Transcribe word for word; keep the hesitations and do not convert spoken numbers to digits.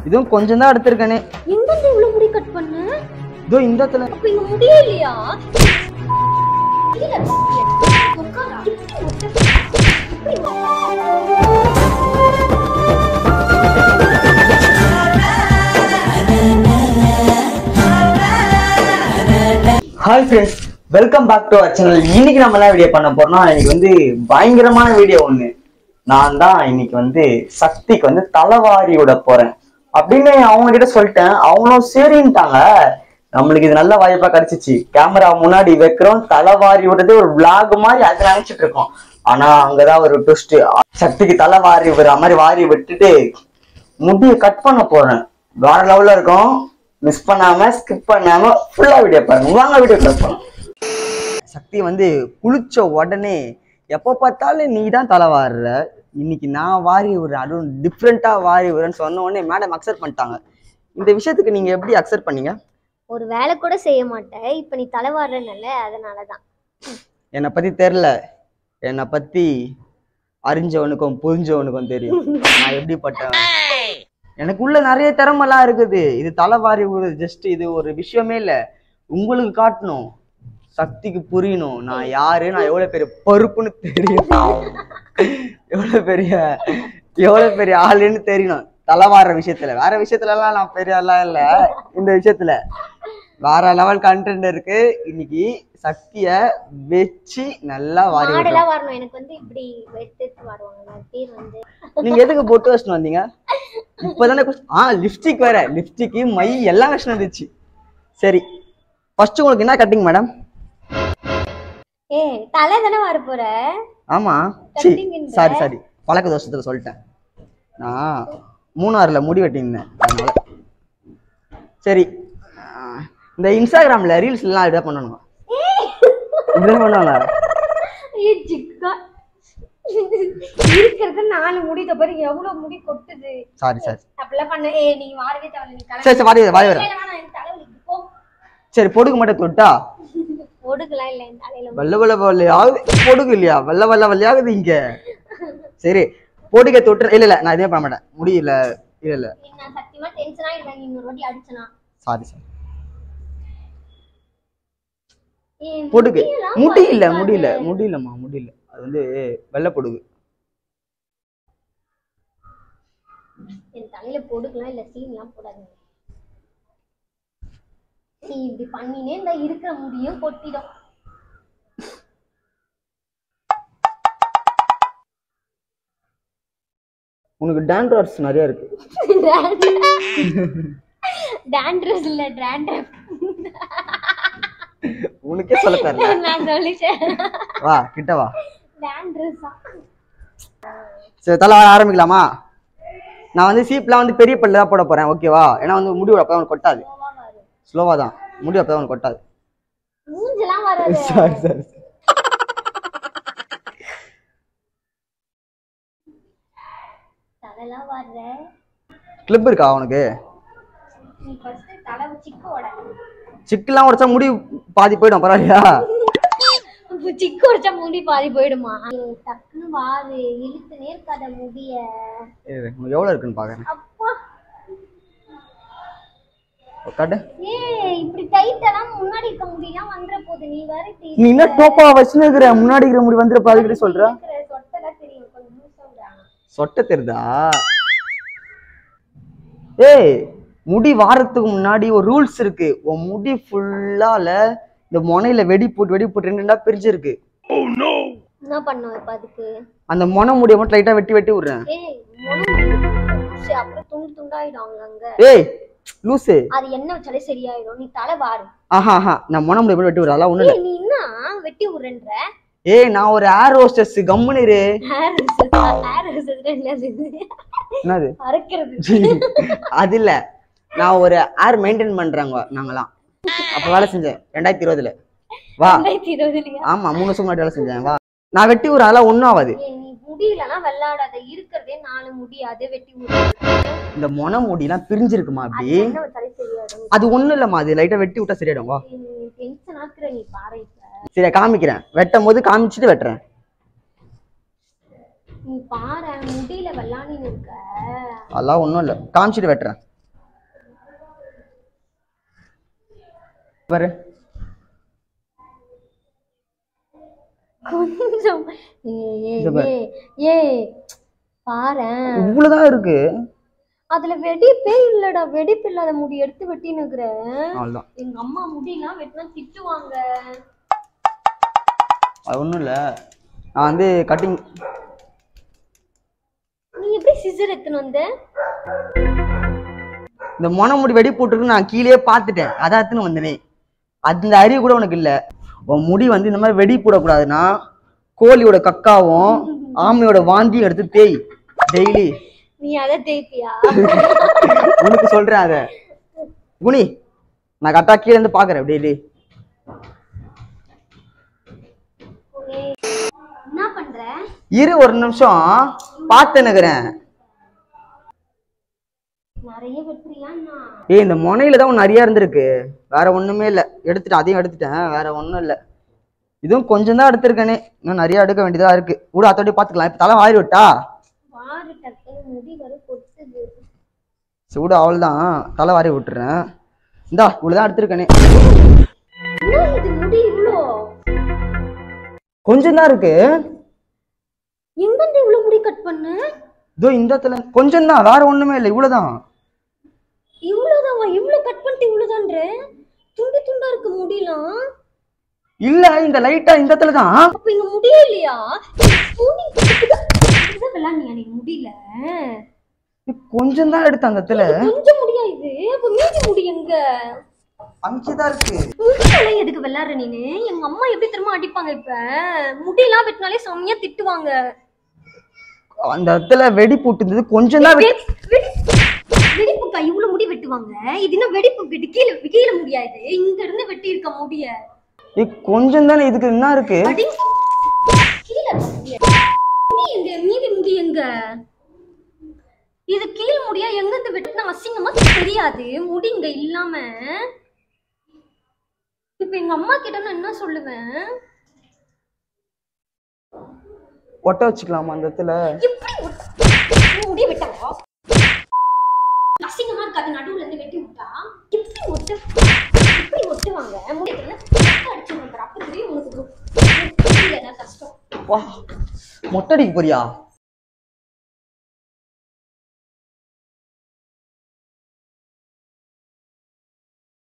இதுவும் கொஞ்சம் தான் எடுத்திருக்கேனே. எங்க இருந்து இவ்வளவு முடி கட் பண்ண? இதோ இந்த இடத்துல. அப்ப இங்க முடியே இல்லையா? இல்ல உட்காரா. Hi friends, welcome back to our channel. இன்னைக்கு நம்ம என்ன வீடியோ பண்ண போறோம்னா, இன்னைக்கு வந்து பயங்கரமான வீடியோ ஒண்ணு. நான் தான் இன்னைக்கு வந்து சக்திக்கு வந்து தலைவாரி விட போறேன் அப்படின்னு அவங்க கிட்ட சொல்லிட்டேன். அவங்களும் சரின்ட்டாங்க. நம்மளுக்கு இது நல்ல வாய்ப்பா கிடைச்சிச்சு. கேமரா முன்னாடி வைக்கிறோம், தலைவாரி விடுறது ஒரு விளாக் மாதிரி அது நினைச்சிட்டு இருக்கோம். ஆனா அங்கதான் ஒரு ட்விஸ்ட். சக்திக்கு தலைவாரி விடுற மாதிரி வாரி விட்டுட்டு முடியை கட் பண்ண போறேன். வேற லெவல்ல இருக்கும். மிஸ் பண்ணாம ஸ்கிப் பண்ணாம ஃபுல்லா வீடியோ பாருங்க. வாங்க வீடியோ கிளப் பண்ணலாம். சக்தி வந்து குளிச்ச உடனே எப்போ பார்த்தாலும் நீ தான் தலை வாடுற, இன்னைக்கு நான் வாரி விடுறேன், அதுவும் டிஃப்ரெண்டா வாரி விடுறேன்னு சொன்ன உடனே மேடம் அக்செப்ட் பண்ணிட்டாங்க. இந்த விஷயத்துக்கு நீங்க எப்படி அக்செப்ட் பண்ணீங்க? ஒரு வேலை கூட செய்ய மாட்டேன், இப்ப நீ தலை வாடுறனால அதனாலதான். என்னை பத்தி தெரியல, என்னை பத்தி அறிஞ்சவனுக்கும் புரிஞ்சவனுக்கும் தெரியும் நான் எப்படிப்பட்டவன். எனக்குள்ள நிறைய திறமெல்லாம் இருக்குது. இது தலைவாரி ஒரு ஜஸ்ட் இது ஒரு விஷயமே இல்லை, உங்களுக்கு காட்டணும், சக்திக்கு புரியணும் நான் யாரு, நான் எவ்வளவு பெரிய பருப்புன்னு தெரியும், எவ்வளவு பெரிய எவ்வளவு பெரிய ஆளுன்னு தெரியணும். தலைவாடுற விஷயத்துல, வேற விஷயத்துல எல்லாம் நான் பெரிய ஆளா இல்ல, இந்த விஷயத்துல வேற லெவல் கண்டென்ட் இருக்கு. இன்னைக்கு சக்திய வச்சு நல்லா வாரி வரணும். எனக்கு வந்து இப்படி வெட்டு வாடுவாங்க. பேர் வந்து நீங்க எதுக்கு பொட்டு வச்சுட்டு வந்தீங்க? இப்பதானே ஆ லிப்ஸ்டிக் வேற, லிப்ஸ்டிக் மை எல்லாம் வச்சு வந்துச்சு. சரி, ஃபர்ஸ்ட் உங்களுக்கு என்ன கட்டிங் மேடம்? ஏ தலை தானே வார போற? ஆமா, சாரி சாரி பழக்க தோஷத்துல சொல்லிட்டேன். நான் மூணாறுல முடி வெட்டினேன் அதனால. சரி, இந்த இன்ஸ்டாகிராம்ல ரீல்ஸ் எல்லாம் இதை பண்ணணும், இப்படிதான் பண்ணுவாங்க. இருக்கிறது நாலு முடி தவிர எவ்வளவு முடி கொட்டுது. சாரி சாரி அப்படிலாம் பண்ண. ஏ நீ வாரவே தேவை, நீ கலர். சரி சரி வாரி வாரி வர. சரி, பொடுகு மட்டும் தொட்டா பொடுகுலாம் இல்ல இந்த தலையில. வெள்ள வெள்ள வெள்ளையாகுது. பொடுகு இல்லையா? வெள்ள வெள்ள வெள்ளையாகுது இங்க. சரி, பொடுக தொட்டு இல்ல இல்ல நான் இதே பண்ண மாட்டேன். முடியல இல்ல இல்ல நான் சத்தியமா டென்ஷனா இருக்கேன். இன்னொரு வாட்டி அடிச்சனா சாரி சாரி. பொடுகு முடியல முடியல முடியலம்மா முடியல, அது வந்து வெள்ளை பொடுகு. என் தலையில பொடுகுலாம் இல்ல, சீன்லாம் போடாதீங்க. நீ இப்படி பண்ணினே இந்த இருக்கிற முடியும் கொட்டிடும். உனக்கு டாண்ட்ரஃப்ஸ் நிறைய இருக்கு. டாண்ட்ரஃப் இல்ல டாண்ட்ரஃப். உனக்கே சொல்ல தெரியல. நான் சொல்லிட்டேன். வா கிட்ட வா. டாண்ட்ரஃப். சரி, தலை வார ஆரம்பிக்கலாமா? நான் வந்து சீப்லாம் வந்து பெரிய பல்ல தான் போட போறேன், ஓகேவா? ஏன்னா வந்து முடி அப்பதான் உனக்கு கொட்டாது. ஸ்லோவா தான் முடி அப்பதான் உனக்கு கொட்டாது. மூஞ்சலாம் வராது. சரி சரி. தலைலாம் வர்ற கிளிப் இருக்கா உனக்கு? நீ ஃபர்ஸ்ட் தலை சிக்கு ஓட. சிக்குலாம் உடைச்சா முடி பாதி போயிடும், பரவாயில்லையா? சிக்கு உடைச்சா முடி பாதி போயிடுமா? டக்குன்னு வாரு, இழுத்துனே இருக்காத முடிய. எவ்வளவு இருக்குன்னு பாக்குறேன். அப்பா காட்டு. ஏய் இப்படி டைட்டா முன்னாடி இருக்க முடியலாம் வந்துற போது. நீ வேற நீ என்ன டோப்பா வச்சுனேங்கற, முன்னாடி இருக்கிற முடி வந்துற பாதிக்கிட்ட சொல்ற. சொட்டல தெரியும், கொஞ்சம் லூசா. சொட்ட தெரியுதா? ஏய், முடி வாரத்துக்கு முன்னாடி ஒரு ரூல்ஸ் இருக்கு. உன் முடி ஃபுல்லால இந்த முனையில வெடி போட்டு வெடி போட்டு ரெண்டு ரெண்டா பிரிஞ்சிருக்கு. என்ன பண்ணுவ இப்ப அதுக்கு? அந்த முனை முடிய மட்டும் லைட்டா வெட்டி வெட்டி விடுறேன். ஏய் முனை அப்புறம் துண்டு துண்டாயிடும் அங்க. ஏய் லூசு, அது என்ன வச்சாலே சரியாயிடும். நீ தலை வாரு. ஆஹா ஆஹா, நான் முனை முடிய மட்டும் வெட்டி விடுறேன், அதெல்லாம் ஒண்ணு இல்ல. நீ என்ன வெட்டி விடுறேன்ற? ஏய் நான் ஒரு ஏர் ஹோஸ்டஸ், கம்முனு இரு. ஏர் ஹோஸ்டஸ் ஏர் ஹோஸ்டஸ் என்னது? அரைக்கிறது அது இல்ல, நான் ஒரு ஏர் மெயின்டைன் பண்றாங்க நாங்கலாம். அப்ப வேலை செஞ்சேன் ரெண்டாயிரத்தி இருபதுல. வா. ரெண்டாயிரத்தி இருபதுலயா? ஆமா, மூணு வருஷம் முன்னாடி வேலை செஞ்சேன். வா, நான் வெட்டி விடுறேன், அதெல்லாம் ஒண்ணும் ஆகாது. நீ முடியலன்னா வெள்ளாடாத, இருக்கிறதே நாலு முடி, அதை வெட்டி விடு. இந்த மொன முடியெல்லாம் பிரிஞ்சிருக்குமா அப்படி? என்ன வச்சாலே சரியாயிடும். அது ஒண்ணும் இல்லம்மா, அது லைட்டா வெட்டி விட்டா சரியாயிடும். வா. டென்ஷன் ஆக்குற நீ பாரு. சரி காமிக்கிறேன், வெட்டும் போது காமிச்சிட்டு வெட்டுறேன். நீ பாரு முடியல வெள்ளானின்னு இருக்க. அதெல்லாம் ஒண்ணும் இல்ல, காமிச்சிட்டு வெட்டுறேன். பாரு கொஞ்சம் ஏ பாரு இவ்வளவுதான் இருக்கு. அதுல வெடிப்பே இல்லடா. வெடிப்பு இல்லாத முடி எடுத்து வெட்டினுக்குற. அவ்வளவுதான். எங்க அம்மா முடியெல்லாம் வெட்டினா திட்டுவாங்க. அது ஒண்ணும் இல்ல, நான் வந்து கட்டிங். நீ எப்படி சிசர் எடுத்துன்னு வந்த? இந்த மொன முடி வெடி போட்டுருக்கு நான் கீழே பார்த்துட்டேன், அதான் எடுத்துன்னு வந்தனே. அந்த அறிவு கூட உனக்கு இல்ல. உன் முடி வந்து இந்த மாதிரி வெடி போடக்கூடாதுன்னா கோழியோட கக்காவும் ஆமையோட வாந்தியும் எடுத்து தேய் டெய்லி. நீ அதை தேய்ப்பியா? உனக்கு சொல்றேன் அத குனி, நான் கரெக்டா கீழே இருந்து பாக்குறேன் டெய்லி. என்ன பண்ற? இரு ஒரு நிமிஷம் பார்த்துன்னுக்குறேன். நிறைய வெட்டுறியா? ஏய் இந்த முனையில தான் நிறைய இருந்திருக்கு, வேற ஒண்ணுமே இல்ல. எடுத்துட்டேன், அதையும் எடுத்துட்டேன், வேற ஒண்ணும் இல்ல. இதுவும் கொஞ்சம் தான் எடுத்திருக்கேனே, இன்னும் நிறைய எடுக்க வேண்டியதா இருக்கு. கூட அத்தோட பாத்துக்கலாம். இப்ப தலை வாரி விட்டா வாரி டக்குனு முடி வர கொட்டுது. சூடு அவள்தான், தலை வாரி விட்டுறேன். இந்தா இவ்வளவுதான் எடுத்திருக்கேனே. இது முடி இவ்வளோ கொஞ்சம் தான் இருக்கு. எங்க இருந்து இவ்வளவு முடி கட் பண்ண? இதோ இந்த இடத்துல கொஞ்சம் தான், வேற ஒண்ணுமே இல்லை, இவ்வளவுதான். இவ்வளவுதான்? இவ்வளவு கட் பண்ணிட்டு இவ்வளவுதான்ற? துண்டு துண்டா இருக்கு முடியலாம். இல்ல இந்த லைட்டா இந்த இடத்துல தான். அப்ப இங்க முடியே இல்லையா? விளையாடுனியா நீ முடியல? கொஞ்சம் தான் எடுத்த அந்த இடத்துல. கொஞ்சம் முடியா இது? அப்ப மீதி முடி எங்க? அங்கேதான் இருக்கு. முடியல எதுக்கு விளையாடுற நீனு? எங்க அம்மா எப்படி திரும்ப அடிப்பாங்க. இப்ப முடியெல்லாம் வெட்டினாலே செம்மையா திட்டுவாங்க. அந்த இடத்துல வெடி போட்டு கொஞ்சம் தான் வெடிப்புக்கா இவ்வளவு முடி வெட்டுவாங்க? இது என்ன வெடிப்பு? வெட்டி கீழே கீழே முடியாது, இங்க இருந்து வெட்டி இருக்க முடிய. கொஞ்சம் தானே, இதுக்கு என்ன இருக்கு? கீழே எங்க மீதி முடி எங்க? இது கீழ் முடியா? எங்க இருந்து வெட்டினா அசிங்கமா தெரியாது முடி இங்க இல்லாம. இப்ப எங்க அம்மா கிட்ட நான் என்ன சொல்லுவேன்? ஒட்ட வச்சுக்கலாமா அந்த இடத்துல? முடி வெட்டவா அசிங்கமா இருக்காது? நடுவுல இருந்து வெட்டி விட்டா எப்படி ஒட்டு எப்படி ஒட்டுவாங்க? முடி அடிச்சு அப்படி உனக்கு கஷ்டம். மொட்டடிக்கு போறியா?